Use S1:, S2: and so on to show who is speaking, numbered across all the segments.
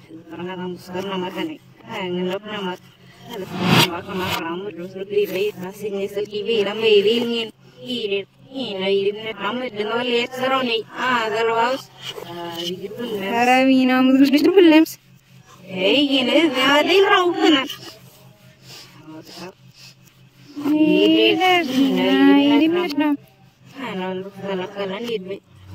S1: karena kamu sekarang nama kan ngelap nama kamu kamu terus lebih rasanya sekibi ramai ringin ini kamu dengan lihat seroni terus gitu
S2: Arabi nama terus di films
S1: ini ada yang kan
S2: ini mana
S1: kalau gitu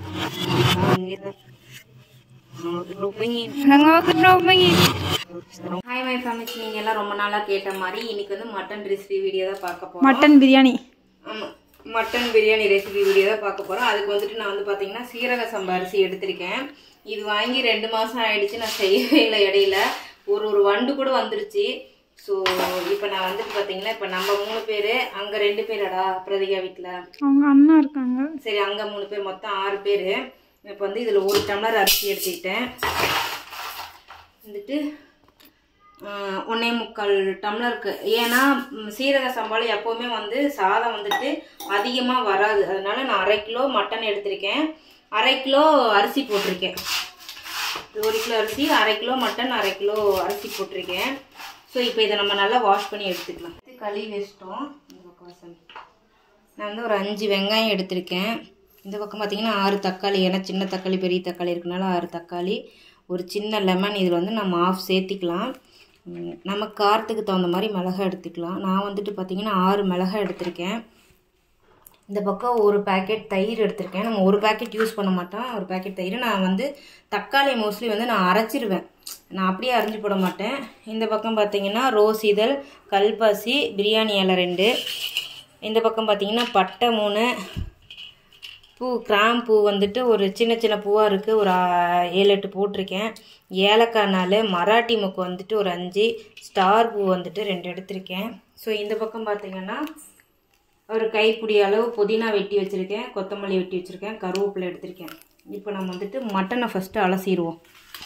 S1: Hi my family, நீங்க எல்லாம் ரொம்ப நாளா கேட்ட மாதிரி இன்னைக்கு வந்து mutton recipe video தான் பார்க்க போறோம்.
S2: மட்டன் பிரியாணி.
S1: ஆமா. மட்டன் பிரியாணி ரெசிபி வீடியோ தான் பார்க்க போறோம். அதுக்கு வந்துட்டு நான் வந்து பாத்தீங்கன்னா சீரக சம்பா அரிசி எடுத்துர்க்கேன். இது வாங்கி 2 மாசம் ஆயிடுச்சு நான் செய்யவே இல்ல இடையில. ஒரு வண்டு கூட வந்துருச்சு. சோ இப்போ நான் வந்து பாத்தீங்கன்னா இப்போ நம்ம 3 பேர் அங்க 2 பேரடா பிரதிகா வீட்ல.
S2: அவங்க அண்ணா இருக்காங்க.
S1: சரி அங்க 3 பேர் மொத்தம் 6 பேர். இப்போ வந்து இதுல 1 டம்ளர் அரிசி எடுத்துட்டேன். வந்துட்டு 1.25 டம்ளருக்கு ஏன்னா சீரக சம்பால எப்பவுமே வந்து சாதம் வந்துட்டு அதிகமா வராது அதனால நான் 1/2 கிலோ மட்டன் எடுத்துர்க்கேன் 1/2 கிலோ அரிசி போட்டுர்க்கேன் 1 கிலோ அரிசி 1/2 கிலோ மட்டன் 1/2 கிலோ அரிசி போட்டுர்க்கேன் சோ இப்போ இத நம்ம நல்லா வாஷ் பண்ணி எடுத்துக்கலாம் கழுவி வெச்சிட்டோம் இந்த பக்கம் வாசம் நான் வந்து ஒரு 5 வெங்காயம் எடுத்துர்க்கேன் இந்த பக்கம் பாத்தீங்கன்னா 6 தக்காளி ஏனா சின்ன தக்காளி பெரிய தக்காளி இருக்கனால 6 தக்காளி ஒரு சின்ன லெமன் இதுல வந்து நம்ம ஆஃப் சேர்த்திக்கலாம் நம்ம காரத்துக்கு தகுந்த மாதிரி மிளகாய் எடுத்துக்கலாம் நான் வந்துட்டு பாத்தீங்கன்னா 6 மிளகாய் எடுத்துர்க்கேன் இந்த பக்கம் ஒரு பாக்கெட் தயிர் எடுத்துர்க்கேன் நம்ம ஒரு பாக்கெட் யூஸ் பண்ண மாட்டோம் ஒரு பாக்கெட் தயிர் நான் வந்து தக்காளி மோஸ்ட்லி வந்து நான் அரைச்சிடுவேன் நான் அப்படியே அரைஞ்சு போட மாட்டேன் இந்த பக்கம் பாத்தீங்கன்னா ரோஸ் இதழ் கல்பாசி பிரியாணி இலை 2 இந்த பக்கம் பாத்தீங்கன்னா பட்டை 3 பூ கிராம்பூ வந்துட்டு ஒரு சின்ன சின்ன பூவா இருக்கு ஒரு 7-8 போட்டுர்க்கேன் ஏலக்காய் 4 மராட்டி மொக்கு வந்துட்டு ஒரு 5 ஸ்டார் பூ வந்துட்டு 2 எடுத்துர்க்கேன் சோ இந்த பக்கம் பாத்தீங்கன்னா ஒரு கைப்பிடி அளவு புதினா வெட்டி வச்சிருக்கேன் கொத்தமல்லி வெட்டி வச்சிருக்கேன் கருவேப்பிலை எடுத்துர்க்கேன் இப்போ நம்ம வந்துட்டு மட்டனை ஃபர்ஸ்ட் அலசிடுவோம்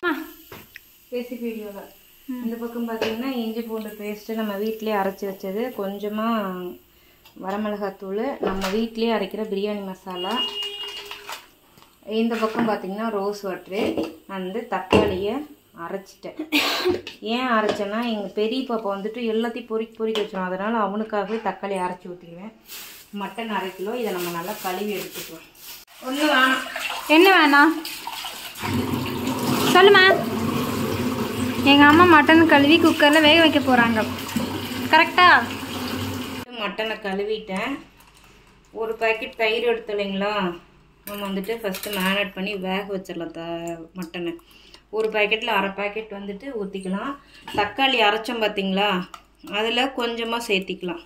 S1: ரெசிபி வீடியோல இந்த பக்கம் பாத்தீங்கன்னா இஞ்சி பூண்டு பேஸ்ட் நம்ம வீட்லயே அரைச்சு வச்சது கொஞ்சமா வரமிளகாய் தூள் நம்ம வீட்லயே அரைக்கிற பிரியாணி மசாலா இந்த பக்கம் பாத்தீங்கன்னா ரோஸ் வாட்டர் நான் வந்து தக்காளியை அரைச்சிட்டேன் ஏன் அரைச்சேன்னா எங்க பெரிய பாப்பா வந்துட்டு எல்லாத்தையும் பொரிக்க வச்சிரும் அதனால அவனுக்காகவே தக்காளி அரைச்சி ஊத்திடுவேன் மட்டன் 1/2 கிலோ இதை நம்ம நல்லா கழுவி எடுத்துக்கலாம் ஒண்ணு வேணாம்
S2: என்ன வேணாம் சொல்லுமா எங்க அம்மா மட்டன் கழுவி குக்கர்ல வேக வைக்க போறாங்க கரெக்ட்டா
S1: மட்டனை கழுவிட்டேன் ஒரு பாக்கெட் தயிர் எடுத்துலீங்களா நம்ம வந்துட்டு ஃபர்ஸ்ட் மேரினேட் பண்ணி வேக வச்சிரலாம் மட்டனை ஒரு பாக்கெட்ல 1/2 பாக்கெட் வந்துட்டு ஊத்திக்கலாம் தக்காளி அரைச்சோம் பாத்தீங்களா அதுல கொஞ்சமா சேர்த்திக்கலாம்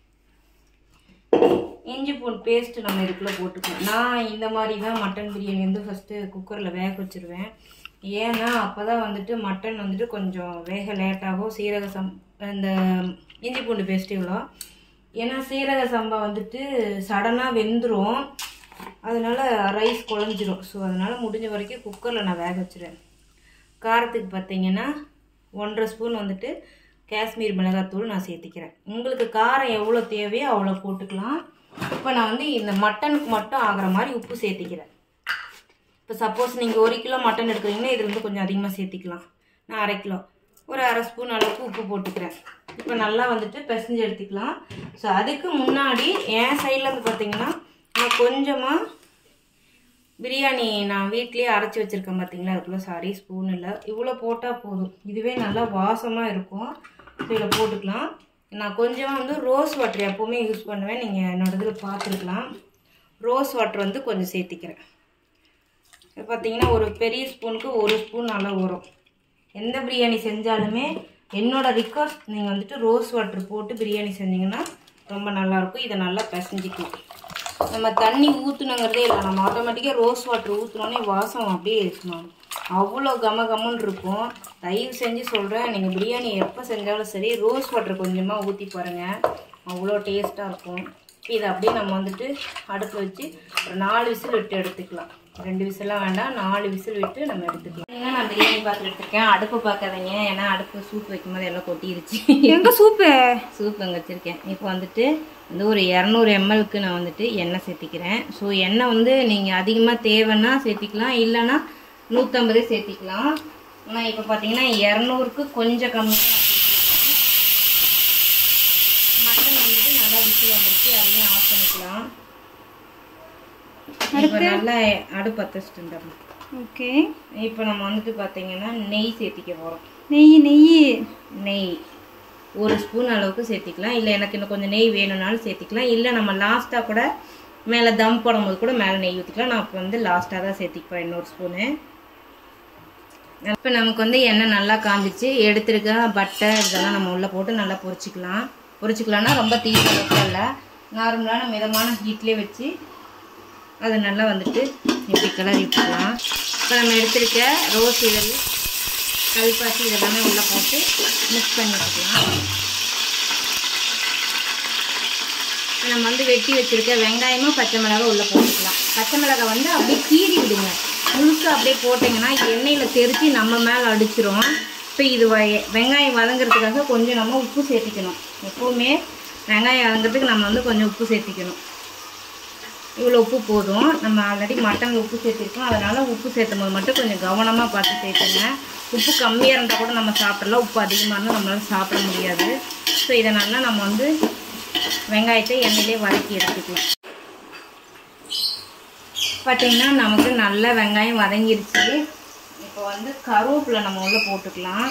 S1: இஞ்சி பூண்டு பேஸ்ட் நம்ம இதுக்குள்ள போட்டுக்கலாம் நான் இந்த மாதிரி தான் மட்டன் பிரியாணி வந்து ஃபர்ஸ்ட் குக்கர்ல வேக வச்சிருவேன் ஏன்னா அப்பதான் வந்துட்டு மட்டன் வந்துட்டு கொஞ்சம் வேக லேட் ஆகும் சீரக இந்த இஞ்சி பூண்டு பேஸ்ட் இவ்வளோ ஏன்னா சீரக சம்பா வந்துட்டு சடனா வெந்துரும் அதனால ரைஸ் குழஞ்சிரும் ஸோ அதனால முடிஞ்ச வரைக்கும் குக்கரில் நான் வேக வச்சிருவேன் காரத்துக்கு பார்த்தீங்கன்னா 1.5 ஸ்பூன் வந்துட்டு காஷ்மீர் மிளகாத்தூள் நான் சேர்த்திக்கிறேன் உங்களுக்கு காரம் எவ்வளோ தேவையோ அவ்வளோ போட்டுக்கலாம் இப்போ நான் வந்து இந்த மட்டனுக்கு மட்டும் ஆகிற மாதிரி உப்பு சேர்த்திக்கிறேன் இப்போ சப்போஸ் நீங்கள் 1 கிலோ மட்டன் எடுக்கிறீங்கன்னா இது வந்து கொஞ்சம் அதிகமாக சேர்த்திக்கலாம் நான் 1/2 கிலோ ஒரு 1/2 ஸ்பூன் அளவுக்கு உப்பு போட்டுக்கிறேன் இப்போ நல்லா வந்துட்டு பிசைஞ்சு எடுத்துக்கலாம் ஸோ அதுக்கு முன்னாடி என் சைடில் வந்து பார்த்தீங்கன்னா நான் கொஞ்சமாக பிரியாணி நான் வீட்லேயே அரைச்சி வச்சுருக்கேன் பார்த்தீங்களா அதுக்குள்ளே சாரி ஸ்பூன் இல்லை இவ்வளோ போட்டால் போதும் இதுவே நல்லா வாசமாக இருக்கும் இதில் போட்டுக்கலாம் நான் கொஞ்சமாக வந்து ரோஸ் வாட்டர் எப்போவுமே யூஸ் பண்ணுவேன் நீங்கள் என்னோட இதில் பார்த்துருக்கலாம் ரோஸ் வாட்டர் வந்து கொஞ்சம் சேர்த்திக்கிறேன் பார்த்தீங்கன்னா ஒரு பெரிய ஸ்பூனுக்கு 1 ஸ்பூன் அளவு வரும் எந்த பிரியாணி செஞ்சாலுமே என்னோட ரிக்வெஸ்ட் நீங்கள் வந்துட்டு ரோஸ் வாட்டர் போட்டு பிரியாணி செஞ்சீங்கன்னா ரொம்ப நல்லாயிருக்கும் இதை நல்லா பிசைஞ்சிக்கலாம் நம்ம தண்ணி ஊற்றுனுங்கிறதே இல்லை நம்ம ஆட்டோமேட்டிக்காக ரோஸ் வாட்டர் ஊற்றினோன்னே வாசம் அப்படியே இருக்கணும் அவ்வளோ கமன்னு இருக்கும் தயவு செஞ்சு சொல்கிறேன் நீங்கள் பிரியாணி எப்போ செஞ்சாலும் சரி ரோஸ் வாட்டர் கொஞ்சமாக ஊற்றி பாருங்கள் அவ்வளோ டேஸ்ட்டாக இருக்கும் இதை அப்படியே நம்ம வந்துட்டு அடுப்பு வச்சு ஒரு 4 விசில் விட்டு எடுத்துக்கலாம் 2 விசிலாம் வேண்டாம் 4 விசில் விட்டு நம்ம எடுத்துக்கலாம் நான் பிரியாணி பாத்திரம் எடுத்துருக்கேன் அடுப்பு பார்க்காதீங்க ஏன்னா அடுப்பு சூப் வைக்கும்போது எல்லாம் கொட்டிருச்சு
S2: எங்க சூப்பு
S1: அங்கே வச்சுருக்கேன் இப்போ வந்துட்டு வந்து ஒரு 200 ml நான் வந்துட்டு எண்ணெய் சேர்த்திக்கிறேன் ஸோ எண்ணெய் வந்து நீங்கள் அதிகமாக தேவைன்னா சேர்த்திக்கலாம் இல்லைன்னா 150 சேர்த்திக்கலாம் நான் இப்போ பார்த்தீங்கன்னா 200க்கு கொஞ்சம் கம்மி மட்டன் வந்துட்டு நல்லா விசில் வந்துருச்சு. அதையும் ஆஃப் பண்ணிக்கலாம். இப்போ நல்லா அடுப்பு பற்ற வச்சுட்டு
S2: ஓகே.
S1: இப்போ நம்ம வந்துட்டு பார்த்தீங்கன்னா நெய் சேர்த்திக்க போகிறோம். நெய் 1 ஸ்பூன் அளவுக்கு சேர்த்திக்கலாம். இல்லை எனக்கு இன்னும் கொஞ்சம் நெய் வேணும்னாலும் சேர்த்திக்கலாம். இல்லை நம்ம லாஸ்ட்டாக கூட மேலே தம் போடும்போது கூட மேலே நெய் ஊற்றிக்கலாம். நான் இப்போ வந்து லாஸ்ட்டாக தான் சேர்த்திப்பேன் இன்னொரு ஸ்பூனு. இப்போ நமக்கு வந்து எண்ணெய் நல்லா காஞ்சிச்சு. எடுத்துருக்க பட்டை இதெல்லாம் நம்ம உள்ளே போட்டு நல்லா பொரிச்சிக்கலாம்னா ரொம்ப தீவிர அளவுக்கு இல்லை, நார்மலான மிதமான ஹீட்லேயே வச்சு அதை நல்லா வந்துட்டு இப்படி கிளறி விட்டுக்கலாம். இப்போ நம்ம எடுத்துருக்க ரோஸ் இதழ் கல்பாசி இதெல்லாமே உள்ளே போட்டு மிக்ஸ் பண்ணி வச்சுக்கலாம். நம்ம வந்து வெட்டி வச்சுருக்க வெங்காயமும் பச்சை மிளகாய் உள்ளே போட்டுக்கலாம். பச்சை மிளகாய் வந்து அப்படியே கீறி விடுங்க. முழுக்க அப்படியே போட்டிங்கன்னா எண்ணெயில் தெரித்து நம்ம மேலே அடிச்சிரும். இப்போ இது வெங்காயம் வதங்கிறதுக்காக கொஞ்சம் நம்ம உப்பு சேர்த்திக்கணும். எப்போவுமே வெங்காயம் வதங்கிறதுக்கு நம்ம வந்து கொஞ்சம் உப்பு சேர்த்திக்கணும். இவ்வளோ உப்பு போதும். நம்ம ஆல்ரெடி மட்டனில் உப்பு சேர்த்திருக்கோம். அதனால் உப்பு சேர்த்தும் போது மட்டும் கொஞ்சம் கவனமாக பார்த்து சேர்த்துங்க. உப்பு கம்மியாக இருந்தால் கூட நம்ம சாப்பிடலாம், உப்பு அதிகமாக இருந்தால் நம்மளால் சாப்பிட முடியாது. ஸோ இதை நல்லா நம்ம வந்து வெங்காயத்தை எண்ணெயிலே வதக்கி எடுத்துக்கலாம். பார்த்திங்கன்னா நமக்கு நல்ல வெங்காயம் வதங்கிருச்சு. இப்போ வந்து கருவேப்பிலை நம்ம உள்ளே போட்டுக்கலாம்.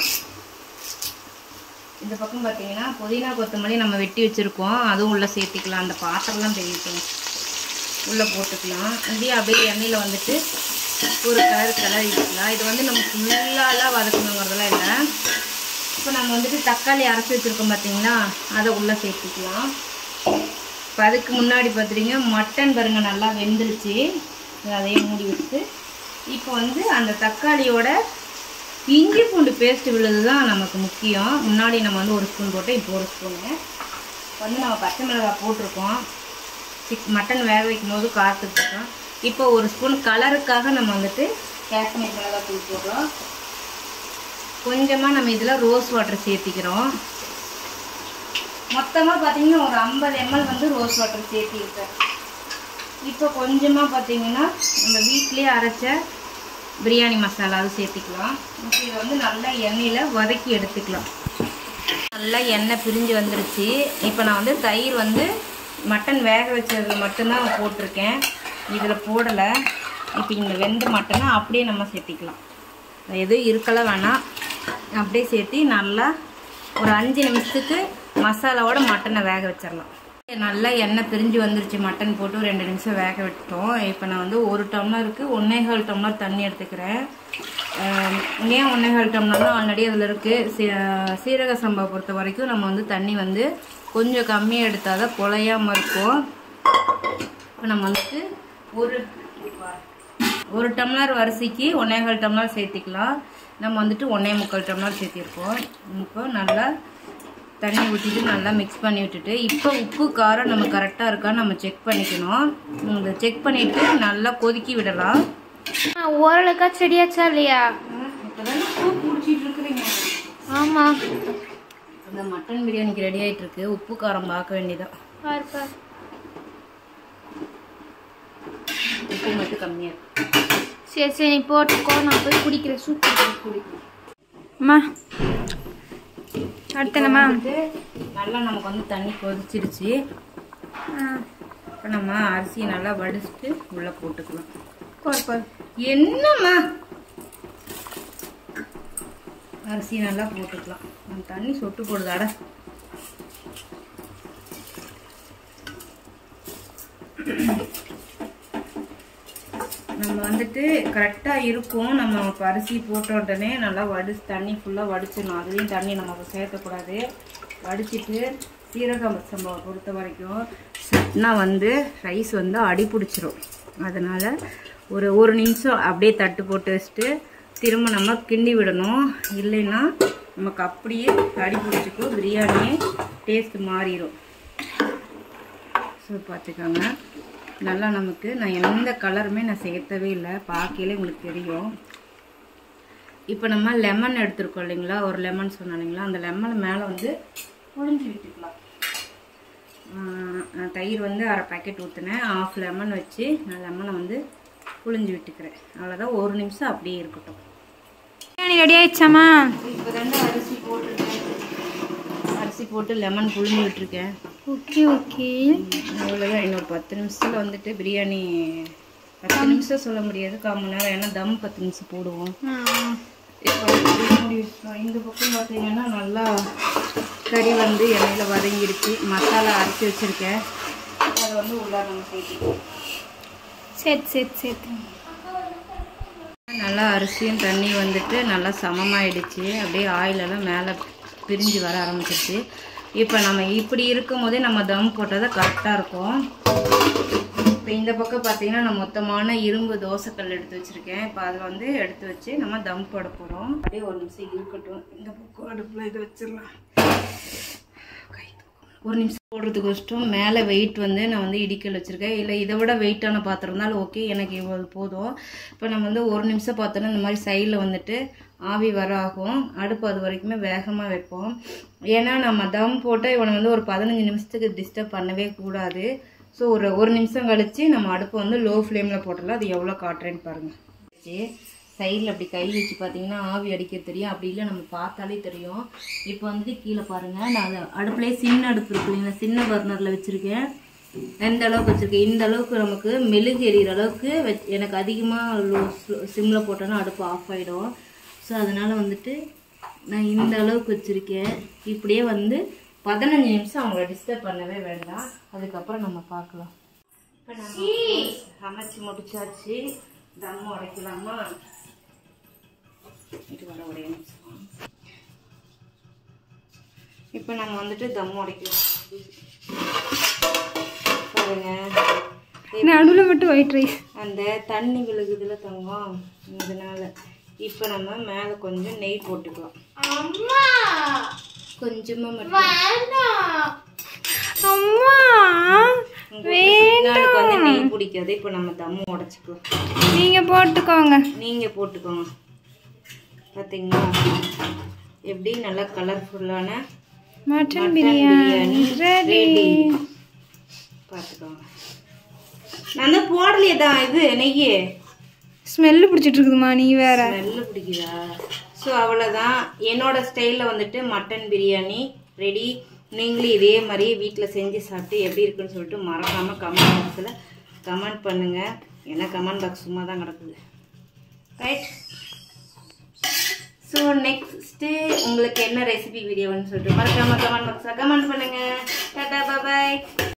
S1: இந்த பக்கம் பார்த்திங்கன்னா புதினா கொத்தமல்லி நம்ம வெட்டி வச்சுருக்கோம், அதுவும் உள்ளே சேர்த்திக்கலாம். அந்த பாத்திரம்லாம் தெரியும் உள்ளே போட்டுக்கலாம். அப்படியே எண்ணெயில் வந்துட்டு ஒரு கலர் இருக்கலாம். இது வந்து நம்ம ஃபுல்லாலாம் வதக்கணுங்கிறதெல்லாம் இல்லை. இப்போ நம்ம வந்துட்டு தக்காளி அரைச்சி வச்சுருக்கோம் பார்த்திங்களா, அதை உள்ளே சேர்த்திக்கலாம். இப்போ அதுக்கு முன்னாடி பார்த்துட்டிங்க மட்டன் பாருங்க நல்லா வெந்துருச்சு. அதையும் மூடி வச்சுட்டு இப்போ வந்து அந்த தக்காளியோட இஞ்சி பூண்டு பேஸ்ட்டு விழுது தான் நமக்கு முக்கியம். முன்னாடி நம்ம வந்து 1 ஸ்பூன் போட்டு இப்போ 1 ஸ்பூனு வந்து நம்ம பச்சை மிளகாய் போட்டிருக்கோம். மட்டன் வேக வைக்கும் போது காத்துட்ருக்கோம். இப்போ 1 ஸ்பூன் கலருக்காக நம்ம வந்துட்டு காஷ்மீர் மிளகாய் தூள் போடுறோம். கொஞ்சமாக நம்ம இதில் ரோஸ் வாட்டர் சேர்த்திக்கிறோம். மொத்தமாக பார்த்திங்கன்னா ஒரு 50 ml வந்து ரோஸ் வாட்டர் சேர்த்திருக்கேன். இப்போ கொஞ்சமாக பார்த்திங்கன்னா நம்ம வீட்டிலே அரைச்ச பிரியாணி மசாலா அது சேர்த்திக்கலாம். இப்போ இதை வந்து நல்லா எண்ணெயில் வதக்கி எடுத்துக்கலாம். நல்லா எண்ணெய் பிரிஞ்சு வந்துருச்சு. இப்போ நான் வந்து தயிர் வந்து மட்டன் வேக வச்சதில் மட்டும்தான் போட்டிருக்கேன், இதில் போடலை. இப்போ இந்த வெந்த மட்டனை அப்படியே நம்ம சேர்த்திக்கலாம். எதுவும் இருக்கலாம் வேணாம், அப்படியே சேர்த்தி நல்லா ஒரு 5 நிமிஷத்துக்கு மசாலாவோட மட்டனை வேக வச்சிடலாம். நல்லா எண்ணெய் பிரிஞ்சு வந்துருச்சு. மட்டன் போட்டு 2 நிமிஷம் வேக விட்டோம். இப்போ நான் வந்து 1 டம்ளருக்கு 1.25 டம்ளர் தண்ணி எடுத்துக்கிறேன். ஏன் 1.25 டம்ளர்னா ஆல்ரெடி அதில் இருக்குது. சீரக சம்பா பொறுத்த வரைக்கும் நம்ம வந்து தண்ணி வந்து கொஞ்சம் கம்மியாக எடுத்தால் தான் குழையாமல் இருக்கும். இப்போ நம்ம வந்துட்டு ஒரு டம்ளர் அரிசிக்கு 1.25 டம்ளர் சேர்த்திக்கலாம். நம்ம வந்துட்டு 1.25 டம்ளர் சேர்த்திருக்கோம். இப்போ நல்லா தண்ணி ஊற்றிட்டு நல்லா மிக்ஸ் பண்ணி விட்டுட்டு இப்போ உப்பு காரம் நம்ம கரெக்டாக இருக்கான்னு நம்ம செக் பண்ணிக்கணும். இந்த செக் பண்ணிவிட்டு நல்லா கொதிக்கி விடலாம்.
S2: ஓரளவுக்கா செடியாச்சா இல்லையா?
S1: இப்போதானே சூப் குடிச்சிட்டு இருக்கிறீங்க.
S2: ஆமாம்,
S1: இந்த மட்டன் பிரியாணிக்கு ரெடி ஆகிட்டு இருக்கு. உப்பு காரம் பார்க்க வேண்டியதான். உப்பு மட்டும் கம்மியாக இருக்கு.
S2: சரி நீ போட்டுக்கோ, நான் போய் குடிக்கிறேன். சூப் அம்மா அடுத்த நம்ம
S1: நல்லா நமக்கு வந்து தண்ணி கொதிச்சிருச்சு. இப்போ நம்ம அரிசியை நல்லா வடிச்சிட்டு உள்ளே போட்டுக்கலாம். என்னம்மா அரிசி நல்லா போட்டுக்கலாம். நம்ம தண்ணி சொட்டு போடுதாடா. நம்ம வந்துட்டு கரெக்டாக இருக்கும். நம்ம இப்போ அரிசி போட்ட உடனே நல்லா தண்ணி ஃபுல்லாக வடிச்சிடணும். அதுலேயும் தண்ணி நம்ம சேர்க்கக்கூடாது. வடிச்சிட்டு சீரக சம்பாவை பொறுத்த வரைக்கும் சட்னா வந்து ரைஸ் வந்து அடி பிடிச்சிரும். அதனால் ஒரு நிமிஷம் அப்படியே தட்டு போட்டு வச்சுட்டு திரும்ப நம்ம கிண்டி விடணும். இல்லைன்னா நமக்கு அப்படியே அடி பிடிச்சிக்கும், பிரியாணியே டேஸ்ட் மாறிடும். ஸோ பார்த்துக்கோங்க. நல்லா நமக்கு நான் எந்த கலருமே நான் சேர்த்தவே இல்லை, பார்க்கையிலே உங்களுக்கு தெரியும். இப்போ நம்ம லெமன் எடுத்துருக்கோம் இல்லைங்களா, ஒரு லெமன் சொன்னோம் இல்லைங்களா, அந்த லெமன் மேலே வந்து புழிஞ்சு விட்டுக்கலாம். தயிர் வந்து 1/2 பாக்கெட் ஊற்றினேன். 1/2 லெமன் வச்சு நான் லெமனை வந்து புழிஞ்சு விட்டுக்கிறேன். அவ்வளோதான். 1 நிமிஷம் அப்படியே இருக்கட்டும்.
S2: பிரியாணி ரெடி ஆயிடுச்சாமா?
S1: இப்போ தாங்க அரிசி போட்டுருக்கேன். அரிசி போட்டு லெமன் புழிஞ்சு விட்டுருக்கேன்.
S2: Okay okay.
S1: அவ்வளோதான். இன்னொரு 10 நிமிஷத்தில் வந்துட்டு பிரியாணி 10 நிமிஷம் சொல்ல முடியாது, 1/4 மணி நேரம். ஏன்னா தம் 10 நிமிஷம் போடுவோம். இப்போ மூடி வச்சுருவோம். இந்த பக்கம் பார்த்தீங்கன்னா நல்லா கறி வந்து எண்ணெயில் வதங்கிடுச்சு. மசாலா அரைச்சி வச்சுருக்கேன், அதை வந்து உள்ளார நம்ம சேர்த்துக்குவோம்.
S2: சரி.
S1: நல்லா அரிசியும் தண்ணி வந்துட்டு நல்லா சமமாயிடுச்சு. அப்படியே ஆயிலெல்லாம் மேலே பிரிஞ்சு வர ஆரம்பிச்சிருச்சு. இப்போ நம்ம இப்படி இருக்கும் போதே நம்ம தம் போட்டால் தான் கரெக்டாக இருக்கும். இப்போ இந்த பக்கம் பார்த்தீங்கன்னா நான் மொத்தமான இரும்பு தோசைக்கல் எடுத்து வச்சுருக்கேன். இப்போ அதில் வந்து எடுத்து வச்சு நம்ம தம் போட போகிறோம். அப்படியே ஒரு நிமிஷம் இருக்கட்டும். இந்த பக்கம் அடுப்பில் இதை வச்சிடலாம். ஒரு நிமிஷம் போடுறதுக்கு கஷ்டம். மேலே வெயிட் வந்து நான் வந்து இடிக்கல் வச்சுருக்கேன். இல்லை இதை விட வெயிட்டான பாத்திரம் இருந்தாலும் ஓகே, எனக்கு இவ்வளோ போதும். இப்போ நம்ம வந்து ஒரு நிமிஷம் பார்த்தோன்னா இந்த மாதிரி சைடில் வந்துட்டு ஆவி வர ஆகும். அடுப்பு அது வரைக்குமே வேகமாக வைப்போம். ஏன்னா நம்ம தம் போட்டு இவனை வந்து ஒரு 15 நிமிஷத்துக்கு டிஸ்டர்ப் பண்ணவே கூடாது. ஸோ ஒரு நிமிஷம் கழித்து நம்ம அடுப்பு வந்து லோ ஃப்ளேமில் போட்டலாம். அது எவ்வளோ காட்டுறேன்னு பாருங்கள். சைடில் அப்படி கை வச்சு பார்த்தீங்கன்னா ஆவி அடிக்க தெரியும். அப்படி இல்லை நம்ம பார்த்தாலே தெரியும். இப்போ வந்துட்டு கீழே பாருங்கள், நான் அடுப்புலேயே சின்ன அடுப்பு இருக்கு இல்லைங்களா, சின்ன பர்னரில் வச்சுருக்கேன். எந்த அளவுக்கு வச்சுருக்கேன், இந்த அளவுக்கு நமக்கு மெழுகு எறிகிற அளவுக்கு எனக்கு அதிகமாக சிம்மில் போட்டோன்னா அடுப்பு ஆஃப் ஆகிடும். ஸோ அதனால் வந்துட்டு நான் இந்த அளவுக்கு வச்சுருக்கேன். இப்படியே வந்து 15 நிமிஷம் அவங்கள டிஸ்டர்ப் பண்ணவே வேண்டாம். அதுக்கப்புறம் நம்ம பார்க்கலாம். இப்போ நம்ம சமைச்சு முடிச்சாச்சு. தம் உடைக்கலாமா? இது வர ஒரே நிமிஷம். இப்போ நம்ம வந்துட்டு தம் உடைக்கலாம். பாருங்க,
S2: நடுவில் மட்டும் ஒயிட் ரைஸ்
S1: அந்த தண்ணி விழுகுதுல தங்கம், அதனால இப்போ நம்ம மேலே கொஞ்சம் நெய் போட்டுக்கலாம். கொஞ்சமா மட்டும். உங்களுக்கு வந்து நெய் பிடிக்காது. இப்போ நம்ம தம் உடைச்சிக்கலாம்.
S2: நீங்கள் போட்டுக்கோங்க.
S1: நீங்கள் போட்டுக்கோங்க. பார்த்தீங்களா எப்படி நல்லா கலர்ஃபுல்லான
S2: மட்டன் பிரியாணி ரெடி.
S1: பார்த்துக்கோங்க. நான் தான் போடலையே தான் இது நெய்.
S2: ஸ்மெல்லு பிடிச்சிட்டு இருக்குதுமா, நீ வேற.
S1: ஸ்மெல்லு பிடிக்குதா? ஸோ அவ்வளோதான். என்னோட ஸ்டைலில் வந்துட்டு மட்டன் பிரியாணி ரெடி. நீங்களும் இதே மாதிரி வீட்டில் செஞ்சு சாப்பிட்டு எப்படி இருக்குன்னு சொல்லிட்டு மறக்காமல் கமெண்ட் பாக்ஸில் கமெண்ட் பண்ணுங்கள். ஏன்னா கமெண்ட் பாக்ஸ் சும்மா தான் கிடக்குது. ரைட். ஸோ நெக்ஸ்ட்டு உங்களுக்கு என்ன ரெசிபி வீடியோன்னு சொல்லிட்டு மறக்காமல் கமெண்ட் பாக்ஸில் கமெண்ட் பண்ணுங்கள். டாடா பாய்.